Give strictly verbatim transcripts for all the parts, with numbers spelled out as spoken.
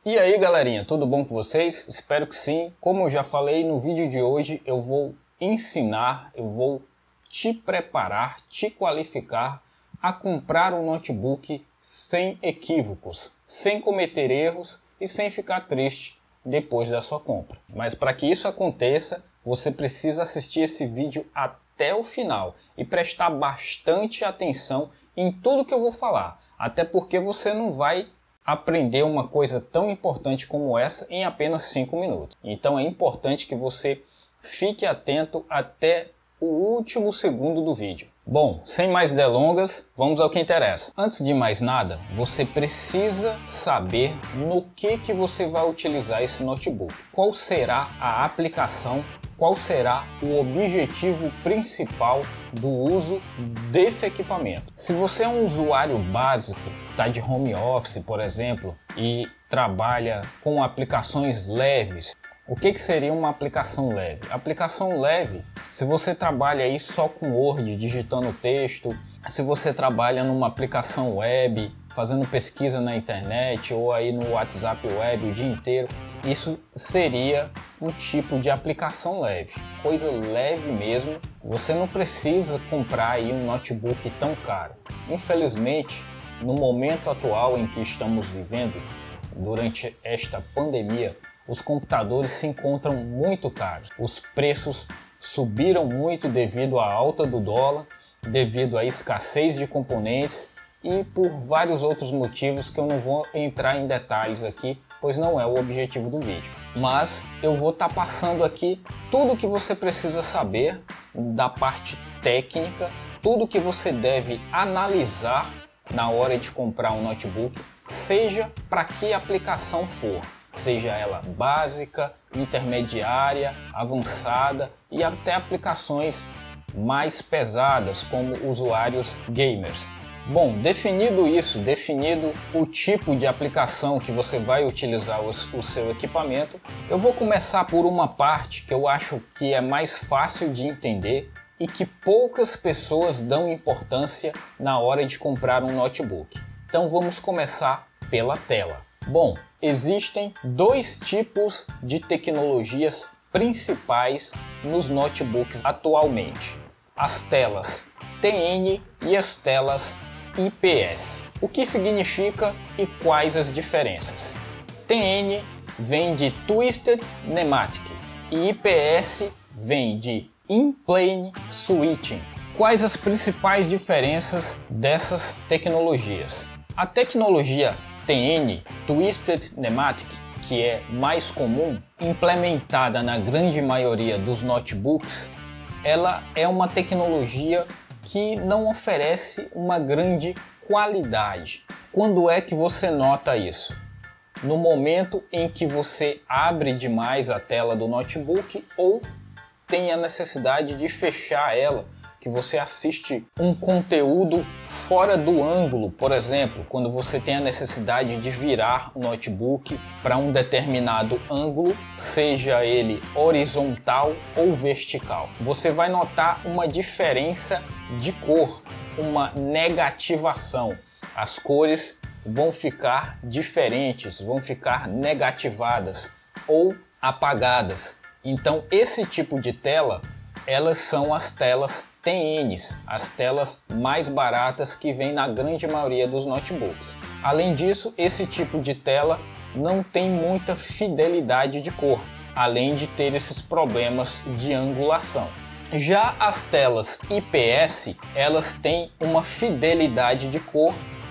E aí galerinha, tudo bom com vocês? Espero que sim. Como eu já falei no vídeo de hoje, eu vou ensinar, eu vou te preparar, te qualificar a comprar um notebook sem equívocos, sem cometer erros e sem ficar triste depois da sua compra. Mas para que isso aconteça, você precisa assistir esse vídeo até o final e prestar bastante atenção em tudo que eu vou falar, até porque você não vai aprender uma coisa tão importante como essa em apenas cinco minutos. Então é importante que você fique atento até o último segundo do vídeo. Bom, sem mais delongas, vamos ao que interessa. Antes de mais nada, você precisa saber no que que você vai utilizar esse notebook. Qual será a aplicação, qual será o objetivo principal do uso desse equipamento. Se você é um usuário básico, está de home office, por exemplo, e trabalha com aplicações leves, o que que seria uma aplicação leve? Aplicação leve, se você trabalha aí só com Word, digitando texto, se você trabalha numa aplicação web, fazendo pesquisa na internet ou aí no WhatsApp web o dia inteiro, isso seria um tipo de aplicação leve, coisa leve mesmo. Você não precisa comprar aí um notebook tão caro. Infelizmente, no momento atual em que estamos vivendo, durante esta pandemia, os computadores se encontram muito caros. Os preços subiram muito devido à alta do dólar, devido à escassez de componentes e por vários outros motivos que eu não vou entrar em detalhes aqui, pois não é o objetivo do vídeo. Mas eu vou estar passando aqui tudo o que você precisa saber da parte técnica, tudo que você deve analisar na hora de comprar um notebook, seja para que aplicação for. Seja ela básica, intermediária, avançada e até aplicações mais pesadas como usuários gamers. Bom, definido isso, definido o tipo de aplicação que você vai utilizar o, o seu equipamento, eu vou começar por uma parte que eu acho que é mais fácil de entender e que poucas pessoas dão importância na hora de comprar um notebook. Então vamos começar pela tela. Bom, existem dois tipos de tecnologias principais nos notebooks atualmente: as telas T N e as telas I P S. O que significa e quais as diferenças? T N vem de Twisted Pneumatic e I P S vem de In-Plane Switching. Quais as principais diferenças dessas tecnologias? A tecnologia T N, Twisted Pneumatic, que é mais comum, implementada na grande maioria dos notebooks, ela é uma tecnologia que não oferece uma grande qualidade. Quando é que você nota isso? No momento em que você abre demais a tela do notebook ou tem a necessidade de fechar ela, que você assiste um conteúdo fora do ângulo, por exemplo, quando você tem a necessidade de virar o notebook para um determinado ângulo, seja ele horizontal ou vertical. Você vai notar uma diferença de cor, uma negativação. As cores vão ficar diferentes, vão ficar negativadas ou apagadas. Então, esse tipo de tela, elas são as telas T Ns, as telas mais baratas que vem na grande maioria dos notebooks. Além disso, esse tipo de tela não tem muita fidelidade de cor, além de ter esses problemas de angulação. Já as telas I P S, elas têm uma fidelidade de cor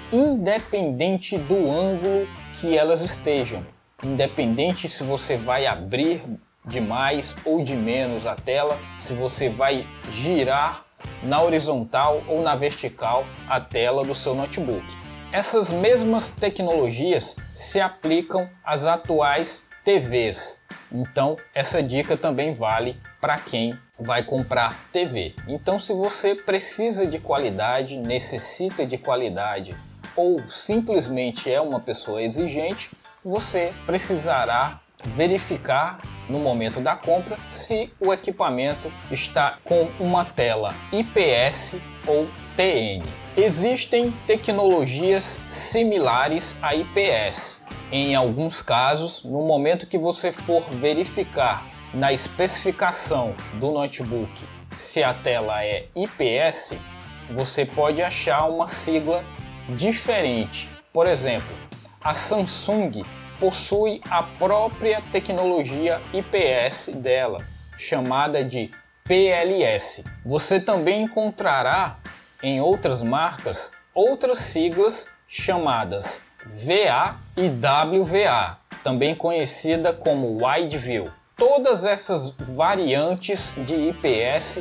independente do ângulo que elas estejam. Independente se você vai abrir de mais ou de menos a tela, se você vai girar na horizontal ou na vertical a tela do seu notebook. Essas mesmas tecnologias se aplicam às atuais T Vs. Então essa dica também vale para quem vai comprar T V. Então, se você precisa de qualidade, necessita de qualidade ou simplesmente é uma pessoa exigente, você precisará verificar no momento da compra se o equipamento está com uma tela I P S ou T N. Existem tecnologias similares a I P S, em alguns casos, no momento que você for verificar na especificação do notebook se a tela é I P S, você pode achar uma sigla diferente. Por exemplo, a Samsung possui a própria tecnologia I P S dela, chamada de P L S. Você também encontrará em outras marcas outras siglas chamadas V A e W V A, também conhecida como Wide View. Todas essas variantes de I P S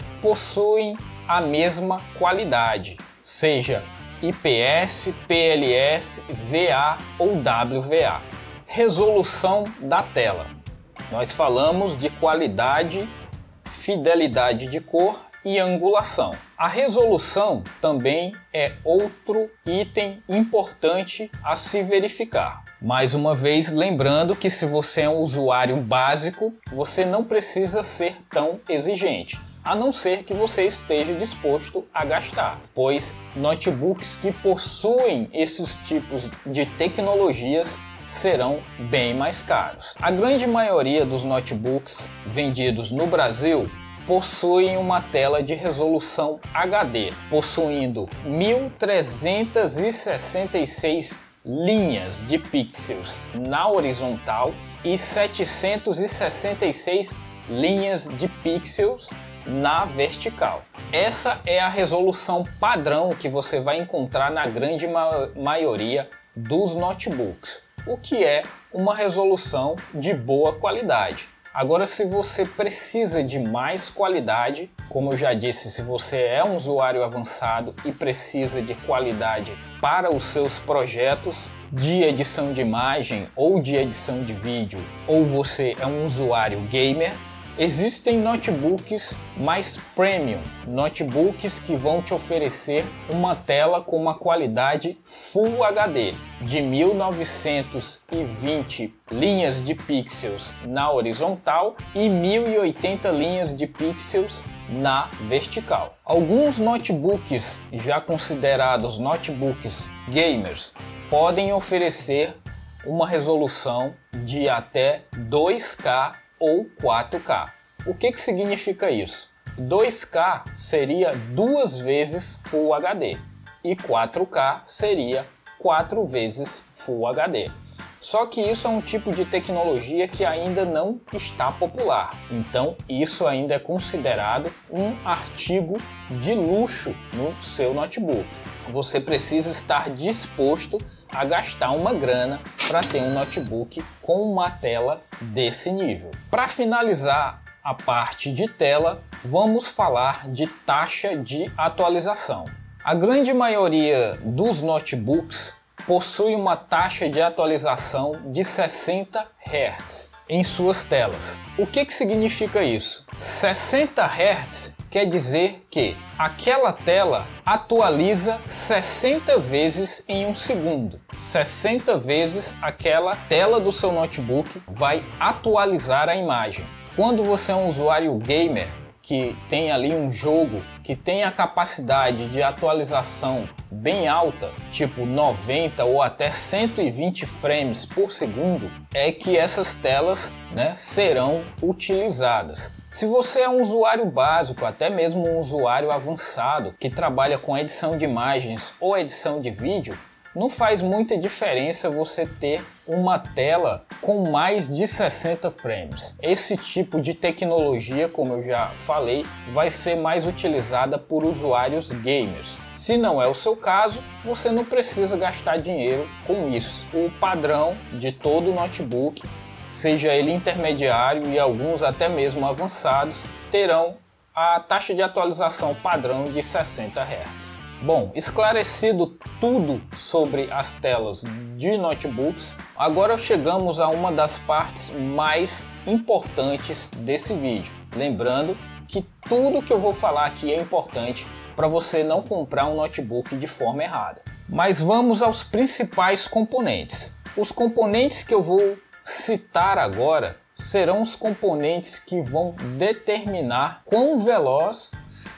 possuem a mesma qualidade, seja I P S, P L S, V A ou W V A. Resolução da tela. Nós falamos de qualidade, fidelidade de cor e angulação. A resolução também é outro item importante a se verificar. Mais uma vez, lembrando que se você é um usuário básico, você não precisa ser tão exigente, a não ser que você esteja disposto a gastar, pois notebooks que possuem esses tipos de tecnologias serão bem mais caros. A grande maioria dos notebooks vendidos no Brasil possuem uma tela de resolução H D, possuindo mil trezentas e sessenta e seis linhas de pixels na horizontal e setecentas e sessenta e seis linhas de pixels na vertical. Essa é a resolução padrão que você vai encontrar na grande ma maioria dos notebooks, o que é uma resolução de boa qualidade. Agora, se você precisa de mais qualidade, como eu já disse, se você é um usuário avançado e precisa de qualidade para os seus projetos de edição de imagem ou de edição de vídeo, ou você é um usuário gamer, existem notebooks mais premium, notebooks que vão te oferecer uma tela com uma qualidade Full H D de mil novecentas e vinte linhas de pixels na horizontal e mil e oitenta linhas de pixels na vertical. Alguns notebooks já considerados notebooks gamers podem oferecer uma resolução de até dois K ou quatro K. O que que significa isso? dois K seria duas vezes Full H D e quatro K seria quatro vezes Full H D. Só que isso é um tipo de tecnologia que ainda não está popular, então isso ainda é considerado um artigo de luxo no seu notebook. Você precisa estar disposto a gastar uma grana para ter um notebook com uma tela desse nível. Para finalizar a parte de tela, vamos falar de taxa de atualização. A grande maioria dos notebooks possui uma taxa de atualização de sessenta hertz em suas telas. O que que significa isso? sessenta hertz quer dizer que aquela tela atualiza sessenta vezes em um segundo. sessenta vezes aquela tela do seu notebook vai atualizar a imagem. Quando você é um usuário gamer que tem ali um jogo que tem a capacidade de atualização bem alta, tipo noventa ou até cento e vinte frames por segundo, é que essas telas, né, serão utilizadas. Se você é um usuário básico, até mesmo um usuário avançado que trabalha com edição de imagens ou edição de vídeo, não faz muita diferença você ter uma tela com mais de sessenta frames. Esse tipo de tecnologia, como eu já falei, vai ser mais utilizada por usuários gamers. Se não é o seu caso, você não precisa gastar dinheiro com isso. O padrão de todo notebook, seja ele intermediário e alguns até mesmo avançados, terão a taxa de atualização padrão de sessenta hertz. Bom, esclarecido tudo sobre as telas de notebooks, agora chegamos a uma das partes mais importantes desse vídeo. Lembrando que tudo que eu vou falar aqui é importante para você não comprar um notebook de forma errada. Mas vamos aos principais componentes. Os componentes que eu vou citar agora serão os componentes que vão determinar quão veloz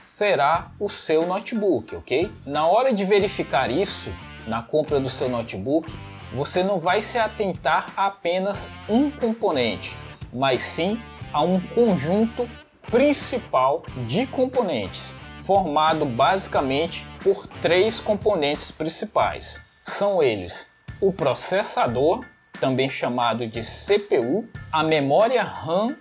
será o seu notebook, ok? Na hora de verificar isso, na compra do seu notebook, você não vai se atentar a apenas um componente, mas sim a um conjunto principal de componentes, formado basicamente por três componentes principais. São eles o processador, também chamado de C P U, a memória RAM,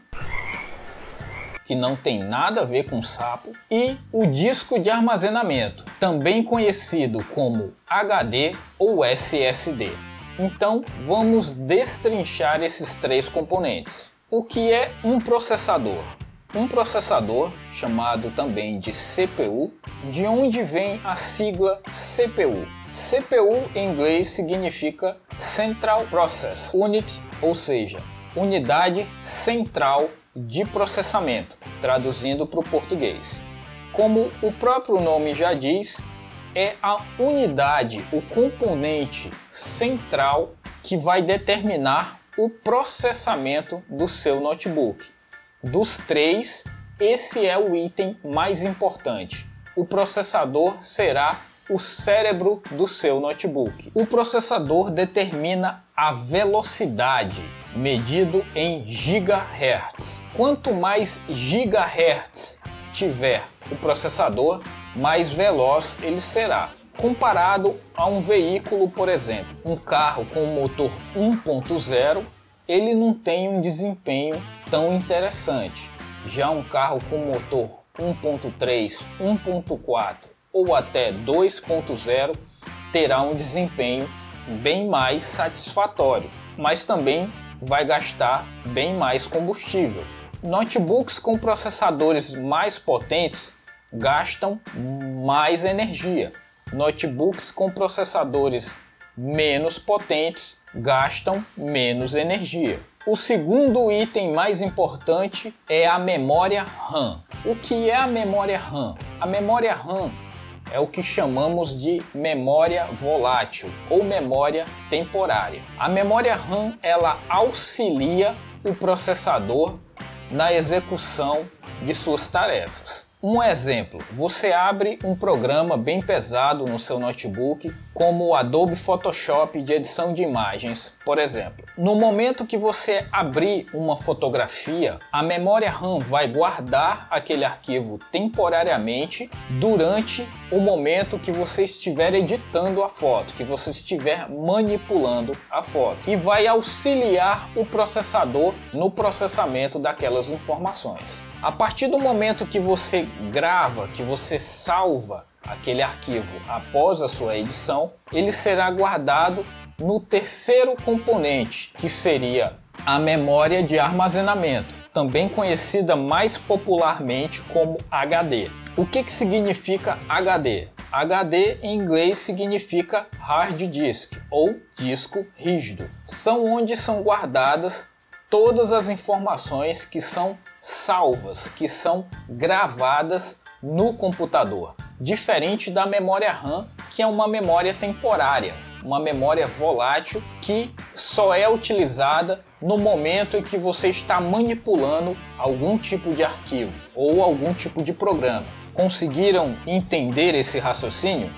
que não tem nada a ver com sapo, e o disco de armazenamento, também conhecido como H D ou S S D. Então vamos destrinchar esses três componentes. O que é um processador? Um processador, chamado também de C P U, de onde vem a sigla C P U. C P U em inglês significa Central Process Unit, ou seja, unidade central de processamento, traduzindo para o português. Como o próprio nome já diz, é a unidade, o componente central que vai determinar o processamento do seu notebook. Dos três, esse é o item mais importante. O processador será o cérebro do seu notebook. O processador determina a velocidade, medido em gigahertz. Quanto mais gigahertz tiver o processador, mais veloz ele será. Comparado a um veículo, por exemplo, um carro com motor um ponto zero, ele não tem um desempenho tão interessante. Já um carro com motor um ponto três, um ponto quatro ou até dois ponto zero terá um desempenho bem mais satisfatório, mas também vai gastar bem mais combustível. Notebooks com processadores mais potentes gastam mais energia. Notebooks com processadores menos potentes gastam menos energia. O segundo item mais importante é a memória RAM. O que é a memória RAM? A memória RAM é o que chamamos de memória volátil ou memória temporária. A memória RAM ela auxilia o processador na execução de suas tarefas. Um exemplo, você abre um programa bem pesado no seu notebook, como o Adobe Photoshop de edição de imagens, por exemplo. No momento que você abrir uma fotografia, a memória RAM vai guardar aquele arquivo temporariamente durante o momento que você estiver editando a foto, que você estiver manipulando a foto, e vai auxiliar o processador no processamento daquelas informações. A partir do momento que você grava, que você salva aquele arquivo após a sua edição, ele será guardado no terceiro componente, que seria a memória de armazenamento, também conhecida mais popularmente como H D. O que que significa H D? H D em inglês significa Hard Disk ou disco rígido. São onde são guardadas todas as informações que são salvas, que são gravadas no computador. Diferente da memória RAM, que é uma memória temporária, uma memória volátil que só é utilizada no momento em que você está manipulando algum tipo de arquivo ou algum tipo de programa. Conseguiram entender esse raciocínio?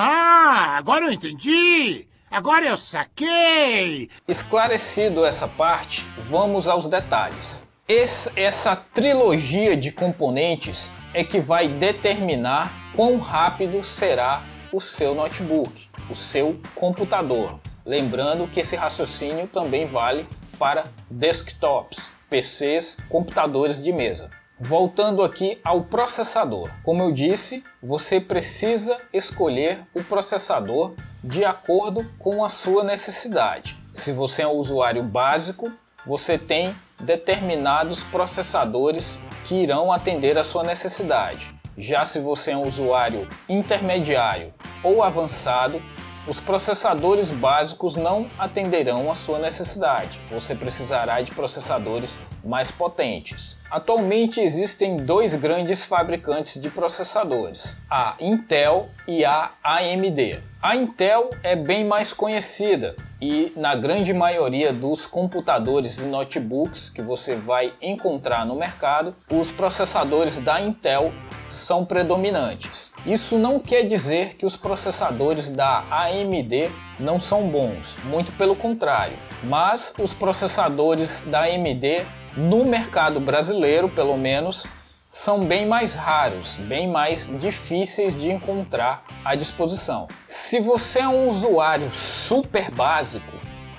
Ah, agora eu entendi! Agora eu saquei! Esclarecido essa parte, vamos aos detalhes. Esse, essa trilogia de componentes é que vai determinar quão rápido será o seu notebook, o seu computador. Lembrando que esse raciocínio também vale para desktops, P Cs, computadores de mesa. Voltando aqui ao processador. Como eu disse, você precisa escolher o processador de acordo com a sua necessidade. Se você é um usuário básico, você tem determinados processadores que irão atender a sua necessidade. Já se você é um usuário intermediário ou avançado, os processadores básicos não atenderão a sua necessidade. Você precisará de processadores mais potentes. Atualmente existem dois grandes fabricantes de processadores, a Intel e a A M D. A Intel é bem mais conhecida e na grande maioria dos computadores e notebooks que você vai encontrar no mercado, os processadores da Intel são predominantes. Isso não quer dizer que os processadores da A M D não são bons, muito pelo contrário, mas os processadores da A M D no mercado brasileiro, pelo menos, são bem mais raros, bem mais difíceis de encontrar à disposição. Se você é um usuário super básico,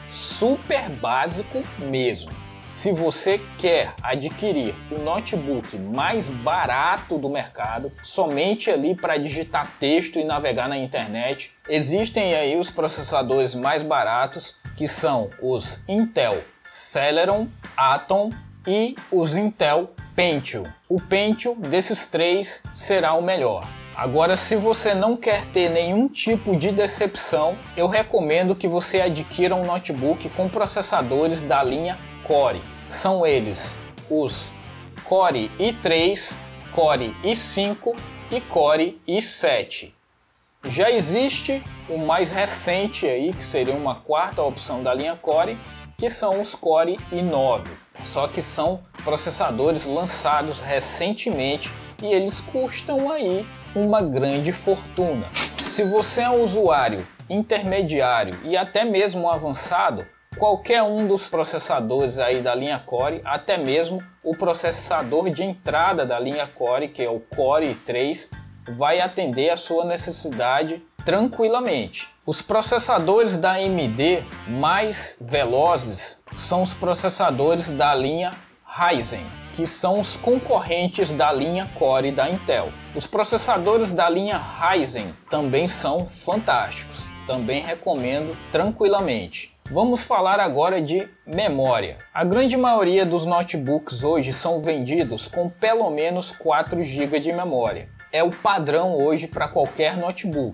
super básico mesmo, se você quer adquirir o notebook mais barato do mercado, somente ali para digitar texto e navegar na internet, existem aí os processadores mais baratos, que são os Intel Celeron, Atom e os Intel Pentium. O Pentium desses três será o melhor. Agora, se você não quer ter nenhum tipo de decepção, eu recomendo que você adquira um notebook com processadores da linha Core. São eles os Core i três, Core i cinco e Core i sete. Já existe o mais recente aí, que seria uma quarta opção da linha Core, que são os Core i nove. Só que são processadores lançados recentemente e eles custam aí uma grande fortuna. Se você é um usuário intermediário e até mesmo avançado, qualquer um dos processadores aí da linha Core, até mesmo o processador de entrada da linha Core, que é o Core i três, vai atender a sua necessidade tranquilamente. Os processadores da A M D mais velozes são os processadores da linha Ryzen, que são os concorrentes da linha Core da Intel. Os processadores da linha Ryzen também são fantásticos, também recomendo tranquilamente. Vamos falar agora de memória. A grande maioria dos notebooks hoje são vendidos com pelo menos quatro gigas de memória. É o padrão hoje para qualquer notebook.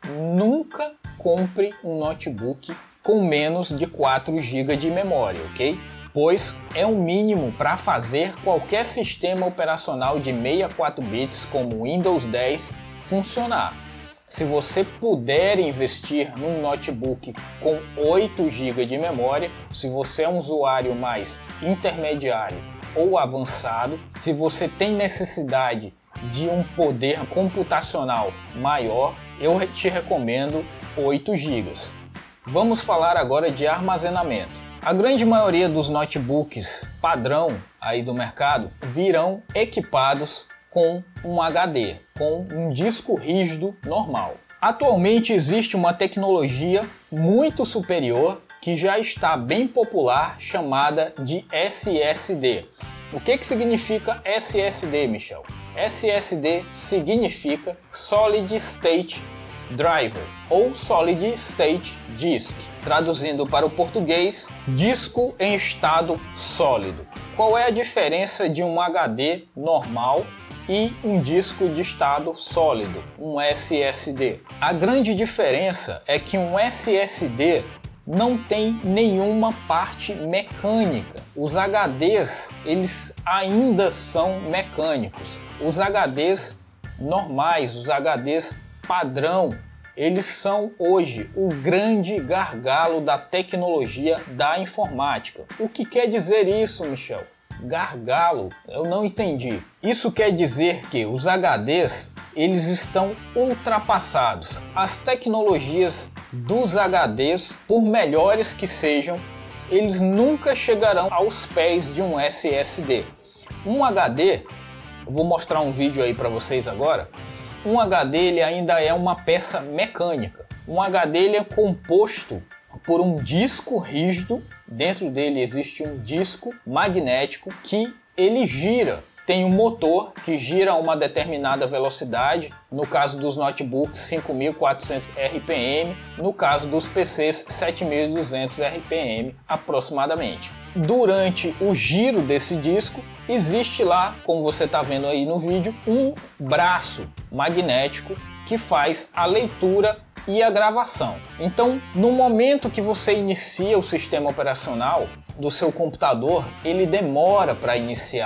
Nunca compre um notebook com menos de quatro gigas de memória, ok? Pois é o mínimo para fazer qualquer sistema operacional de sessenta e quatro bits como Windows dez funcionar. Se você puder investir num notebook com oito gigas de memória, se você é um usuário mais intermediário ou avançado, se você tem necessidade de um poder computacional maior, eu te recomendo oito gigas. Vamos falar agora de armazenamento. A grande maioria dos notebooks padrão aí do mercado virão equipados com um H D, com um disco rígido normal. Atualmente existe uma tecnologia muito superior que já está bem popular, chamada de S S D. O que que significa S S D, Michel? S S D significa Solid State Drive ou Solid State Disk, traduzindo para o português, disco em estado sólido. Qual é a diferença de um H D normal e um disco de estado sólido, um S S D? A grande diferença é que um S S D não tem nenhuma parte mecânica. Os H Ds, eles ainda são mecânicos. Os H Ds normais, os H Ds padrão, eles são hoje o grande gargalo da tecnologia da informática. O que quer dizer isso, Michel? Gargalo? Eu não entendi. Isso quer dizer que os H Ds, eles estão ultrapassados. As tecnologias dos H Ds, por melhores que sejam, eles nunca chegarão aos pés de um S S D. Um H D, eu vou mostrar um vídeo aí para vocês agora. Um H D ele ainda é uma peça mecânica. Um H D ele é composto por um disco rígido. Dentro dele existe um disco magnético que ele gira. Tem um motor que gira a uma determinada velocidade, no caso dos notebooks cinco mil e quatrocentos R P M, no caso dos P Cs sete mil e duzentos R P M aproximadamente. Durante o giro desse disco, existe lá, como você está vendo aí no vídeo, um braço magnético que faz a leitura e a gravação. Então, no momento que você inicia o sistema operacional do seu computador, ele demora para iniciar.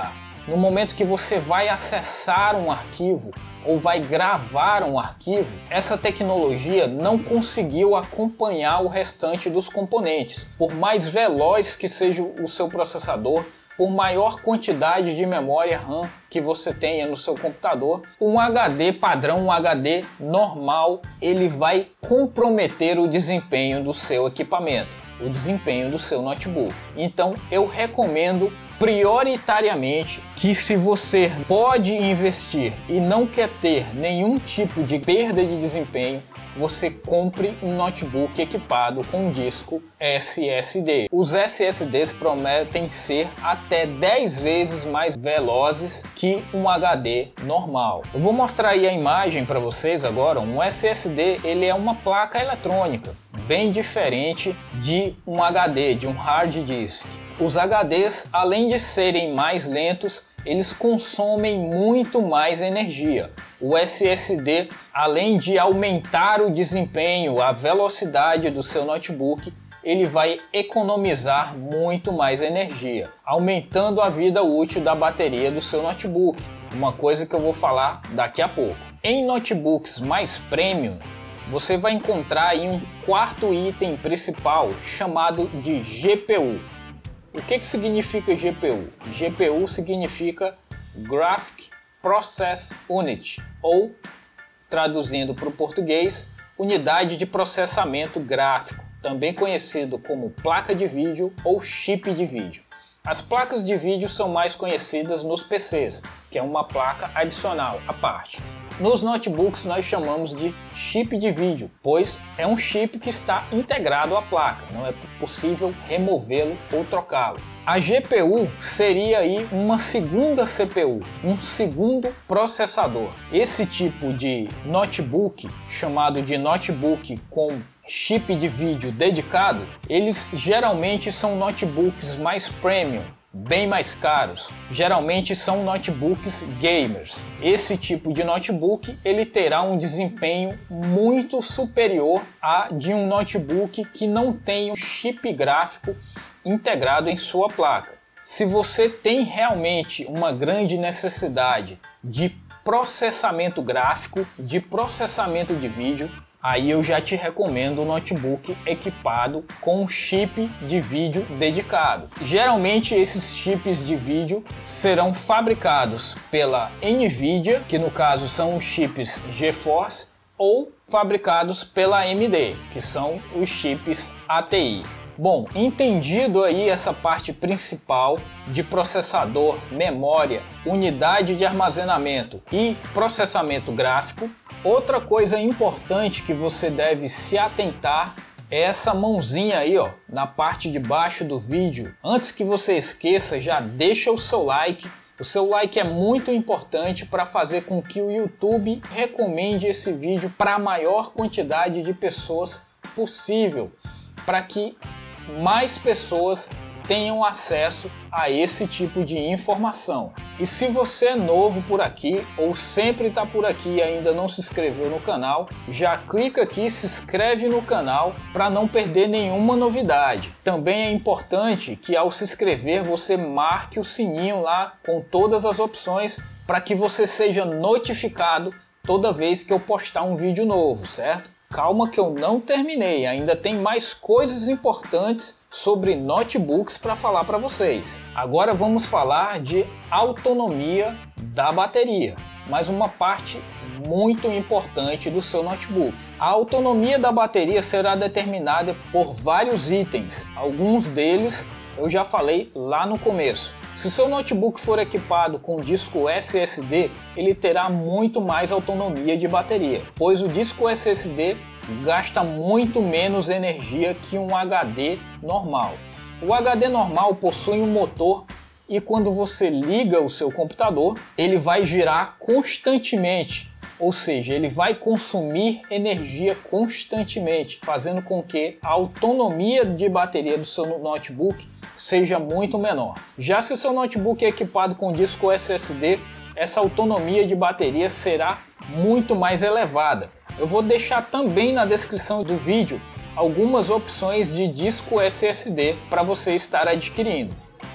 no momento que você vai acessar um arquivo ou vai gravar um arquivo, essa tecnologia não conseguiu acompanhar o restante dos componentes. Por mais veloz que seja o seu processador, por maior quantidade de memória RAM que você tenha no seu computador, um H D padrão, um H D normal, ele vai comprometer o desempenho do seu equipamento, o desempenho do seu notebook. Então eu recomendo prioritariamente que, se você pode investir e não quer ter nenhum tipo de perda de desempenho, você compre um notebook equipado com disco S S D. Os S S Ds prometem ser até dez vezes mais velozes que um H D normal. Eu vou mostrar aí a imagem para vocês agora. Um S S D, ele é uma placa eletrônica bem diferente de um H D, de um hard disk. Os H Ds, além de serem mais lentos, eles consomem muito mais energia. O S S D, além de aumentar o desempenho, a velocidade do seu notebook, ele vai economizar muito mais energia, aumentando a vida útil da bateria do seu notebook, uma coisa que eu vou falar daqui a pouco. Em notebooks mais premium, você vai encontrar aí um quarto item principal chamado de G P U. O que que significa G P U? G P U significa Graphic Process Unit, ou, traduzindo para o português, unidade de processamento gráfico, também conhecido como placa de vídeo ou chip de vídeo. As placas de vídeo são mais conhecidas nos P Cs, que é uma placa adicional à parte. Nos notebooks nós chamamos de chip de vídeo, pois é um chip que está integrado à placa, não é possível removê-lo ou trocá-lo. A G P U seria aí uma segunda C P U, um segundo processador. Esse tipo de notebook, chamado de notebook com chip de vídeo dedicado, eles geralmente são notebooks mais premium, bem mais caros. Geralmente são notebooks gamers. Esse tipo de notebook ele terá um desempenho muito superior a de um notebook que não tem um chip gráfico integrado em sua placa. Se você tem realmente uma grande necessidade de processamento gráfico, de processamento de vídeo, aí eu já te recomendo um notebook equipado com um chip de vídeo dedicado. Geralmente esses chips de vídeo serão fabricados pela Nvidia, que no caso são os chips GeForce, ou fabricados pela A M D, que são os chips A T I. Bom, entendido aí essa parte principal de processador, memória, unidade de armazenamento e processamento gráfico, outra coisa importante que você deve se atentar é essa mãozinha aí, ó, na parte de baixo do vídeo. Antes que você esqueça, já deixa o seu like. O seu like é muito importante para fazer com que o YouTube recomende esse vídeo para a maior quantidade de pessoas possível, para que mais pessoas tenham acesso a esse tipo de informação. E se você é novo por aqui ou sempre está por aqui e ainda não se inscreveu no canal, já clica aqui e se inscreve no canal para não perder nenhuma novidade. Também é importante que ao se inscrever você marque o sininho lá com todas as opções para que você seja notificado toda vez que eu postar um vídeo novo, certo? Calma que eu não terminei, ainda tem mais coisas importantes sobre notebooks para falar para vocês. Agora vamos falar de autonomia da bateria, mais uma parte muito importante do seu notebook. A autonomia da bateria será determinada por vários itens, alguns deles eu já falei lá no começo. Se seu notebook for equipado com disco S S D, ele terá muito mais autonomia de bateria, pois o disco S S D gasta muito menos energia que um H D normal. O H D normal possui um motor e quando você liga o seu computador, ele vai girar constantemente, ou seja, ele vai consumir energia constantemente, fazendo com que a autonomia de bateria do seu notebook seja muito menor. Já se seu notebook é equipado com disco S S D, essa autonomia de bateria será muito mais elevada. Eu vou deixar também na descrição do vídeo algumas opções de disco S S D para você estar adquirindo.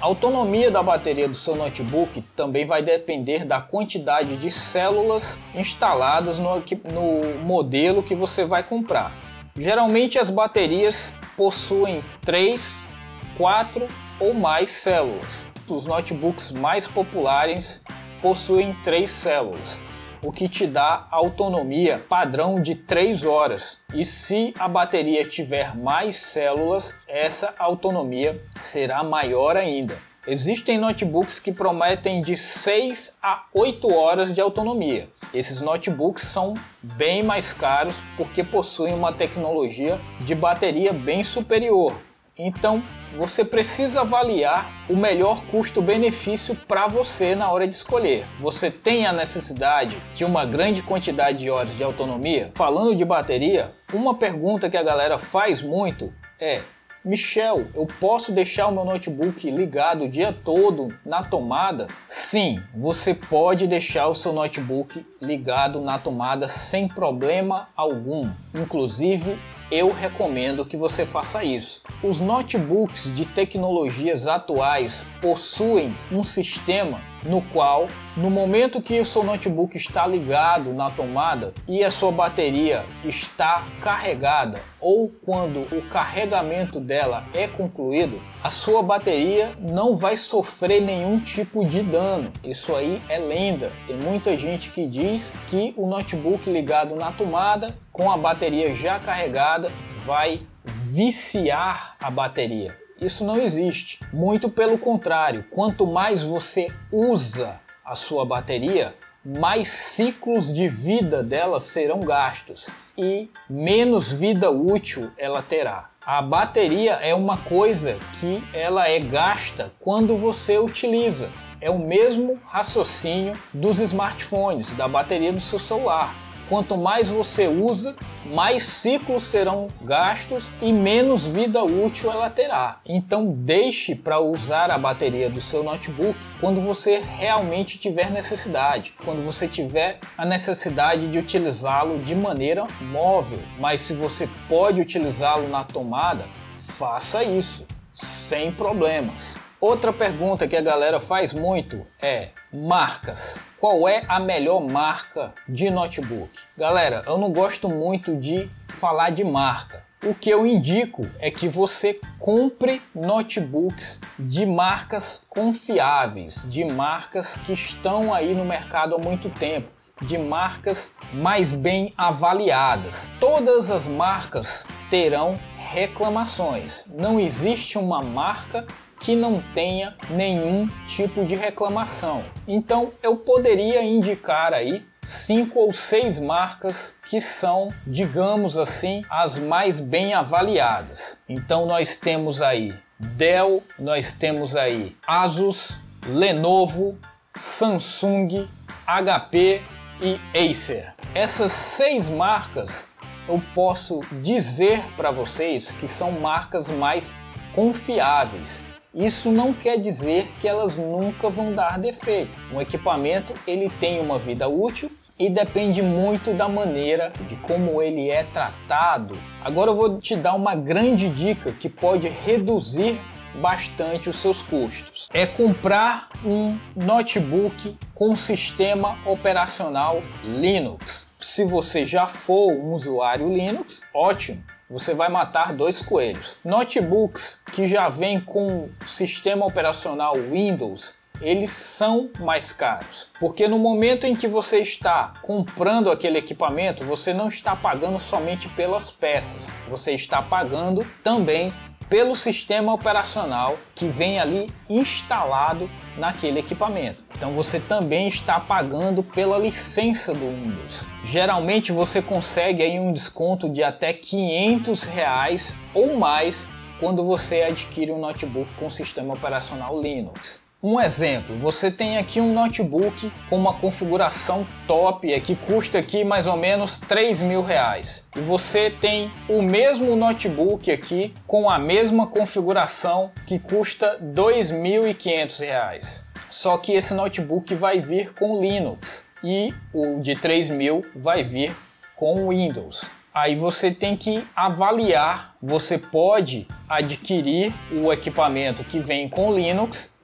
A autonomia da bateria do seu notebook também vai depender da quantidade de células instaladas no, no modelo que você vai comprar. Geralmente as baterias possuem três, quatro ou mais células. Os notebooks mais populares possuem três células, o que te dá autonomia padrão de três horas. E se a bateria tiver mais células, essa autonomia será maior ainda. Existem notebooks que prometem de seis a oito horas de autonomia. Esses notebooks são bem mais caros porque possuem uma tecnologia de bateria bem superior. Então, você precisa avaliar o melhor custo-benefício para você na hora de escolher. Você tem a necessidade de uma grande quantidade de horas de autonomia? Falando de bateria, uma pergunta que a galera faz muito é: Michel, eu posso deixar o meu notebook ligado o dia todo na tomada? Sim, você pode deixar o seu notebook ligado na tomada sem problema algum. Inclusive, eu recomendo que você faça isso. Os notebooks de tecnologias atuais possuem um sistema no qual, no momento que o seu notebook está ligado na tomada e a sua bateria está carregada, ou quando o carregamento dela é concluído, a sua bateria não vai sofrer nenhum tipo de dano. Isso aí é lenda. Tem muita gente que diz que o notebook ligado na tomada, com a bateria já carregada, vai viciar a bateria. Isso não existe. Muito pelo contrário, quanto mais você usa a sua bateria, mais ciclos de vida dela serão gastos e menos vida útil ela terá. A bateria é uma coisa que ela é gasta quando você utiliza. É o mesmo raciocínio dos smartphones, da bateria do seu celular. Quanto mais você usa, mais ciclos serão gastos e menos vida útil ela terá. Então deixe para usar a bateria do seu notebook quando você realmente tiver necessidade, quando você tiver a necessidade de utilizá-lo de maneira móvel. Mas se você pode utilizá-lo na tomada, faça isso, sem problemas. Outra pergunta que a galera faz muito é marcas. Qual é a melhor marca de notebook? Galera, eu não gosto muito de falar de marca. O que eu indico é que você compre notebooks de marcas confiáveis, de marcas que estão aí no mercado há muito tempo, de marcas mais bem avaliadas. Todas as marcas terão reclamações. Não existe uma marca que não tenha nenhum tipo de reclamação. Então eu poderia indicar aí cinco ou seis marcas que são, digamos assim, as mais bem avaliadas. Então nós temos aí Dell, nós temos aí Asus, Lenovo, Samsung, H P e Acer. Essas seis marcas eu posso dizer para vocês que são marcas mais confiáveis. Isso não quer dizer que elas nunca vão dar defeito. Um equipamento ele tem uma vida útil e depende muito da maneira de como ele é tratado. Agora eu vou te dar uma grande dica que pode reduzir bastante os seus custos. É comprar um notebook com sistema operacional Linux. Se você já for um usuário Linux, ótimo. Você vai matar dois coelhos. Notebooks que já vêm com sistema operacional Windows, eles são mais caros. Porque no momento em que você está comprando aquele equipamento, você não está pagando somente pelas peças. Você está pagando também pelo sistema operacional que vem ali instalado naquele equipamento. Então você também está pagando pela licença do Windows. Geralmente você consegue aí um desconto de até quinhentos reais ou mais quando você adquire um notebook com sistema operacional Linux. Um exemplo, você tem aqui um notebook com uma configuração top, que custa aqui mais ou menos três mil reais. E você tem o mesmo notebook aqui com a mesma configuração que custa dois mil e quinhentos reais. Só que esse notebook vai vir com Linux e o de três mil vai vir com Windows. Aí você tem que avaliar, você pode adquirir o equipamento que vem com Linux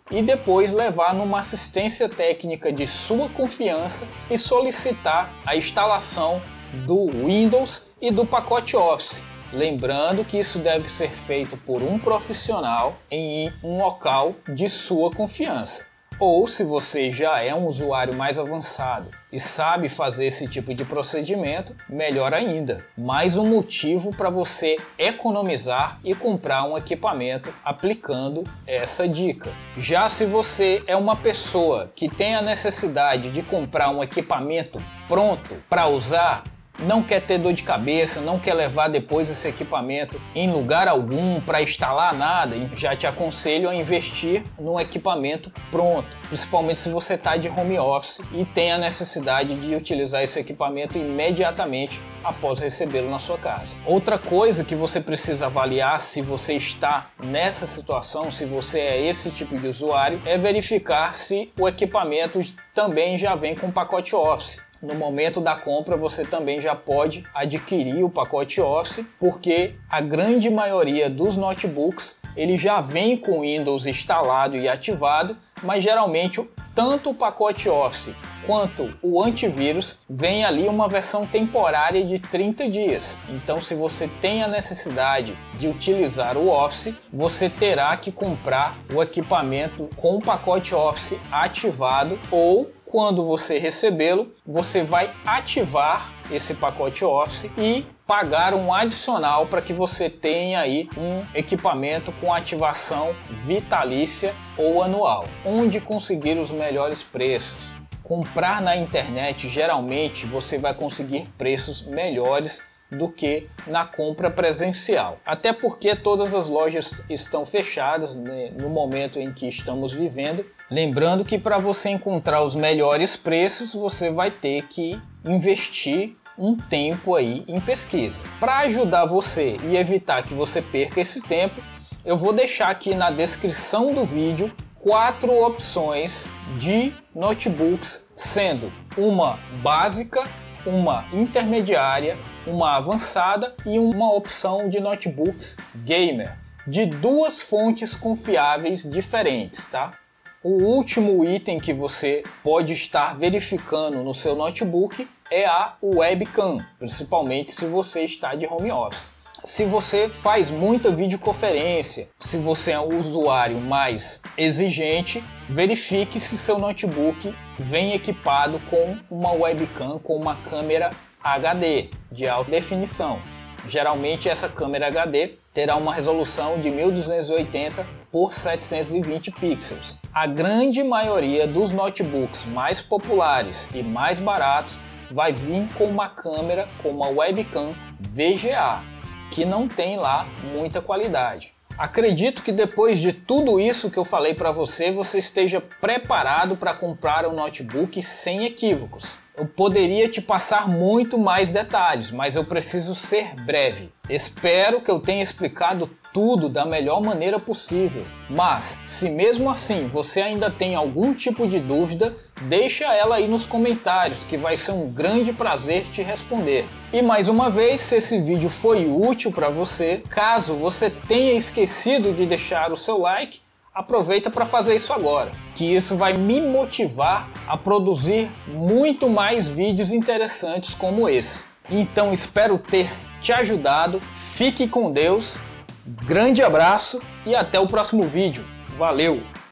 e depois levar numa assistência técnica de sua confiança e solicitar a instalação do Windows e do pacote Office. Lembrando que isso deve ser feito por um profissional em um local de sua confiança. Ou se você já é um usuário mais avançado e sabe fazer esse tipo de procedimento, melhor ainda. Mais um motivo para você economizar e comprar um equipamento aplicando essa dica. Já se você é uma pessoa que tem a necessidade de comprar um equipamento pronto para usar, não quer ter dor de cabeça, não quer levar depois esse equipamento em lugar algum para instalar nada, já te aconselho a investir num equipamento pronto, principalmente se você está de home office e tem a necessidade de utilizar esse equipamento imediatamente após recebê-lo na sua casa. Outra coisa que você precisa avaliar se você está nessa situação, se você é esse tipo de usuário, é verificar se o equipamento também já vem com pacote Office. No momento da compra você também já pode adquirir o pacote Office, porque a grande maioria dos notebooks ele já vem com o Windows instalado e ativado, mas geralmente tanto o pacote Office quanto o antivírus vem ali uma versão temporária de trinta dias. Então se você tem a necessidade de utilizar o Office, você terá que comprar o equipamento com o pacote Office ativado, ou quando você recebê-lo, você vai ativar esse pacote Office e pagar um adicional para que você tenha aí um equipamento com ativação vitalícia ou anual. Onde conseguir os melhores preços? Comprar na internet, geralmente você vai conseguir preços melhores do que na compra presencial. Até porque todas as lojas estão fechadas, né, no momento em que estamos vivendo. Lembrando que para você encontrar os melhores preços, você vai ter que investir um tempo aí em pesquisa. Para ajudar você e evitar que você perca esse tempo, eu vou deixar aqui na descrição do vídeo quatro opções de notebooks, sendo uma básica, uma intermediária, uma avançada e uma opção de notebooks gamer, de duas fontes confiáveis diferentes, tá? O último item que você pode estar verificando no seu notebook é a webcam, principalmente se você está de home office. Se você faz muita videoconferência, se você é um usuário mais exigente, verifique se seu notebook vem equipado com uma webcam, com uma câmera H D de alta definição. Geralmente essa câmera H D terá uma resolução de mil duzentos e oitenta por setecentos e vinte pixels. A grande maioria dos notebooks mais populares e mais baratos vai vir com uma câmera, com uma webcam V G A, que não tem lá muita qualidade. Acredito que depois de tudo isso que eu falei para você, você esteja preparado para comprar um notebook sem equívocos. Eu poderia te passar muito mais detalhes, mas eu preciso ser breve. Espero que eu tenha explicado tudo da melhor maneira possível. Mas, se mesmo assim você ainda tem algum tipo de dúvida, deixa ela aí nos comentários, que vai ser um grande prazer te responder. E mais uma vez, se esse vídeo foi útil para você, caso você tenha esquecido de deixar o seu like, aproveita para fazer isso agora, que isso vai me motivar a produzir muito mais vídeos interessantes como esse. Então espero ter te ajudado, fique com Deus, grande abraço e até o próximo vídeo. Valeu!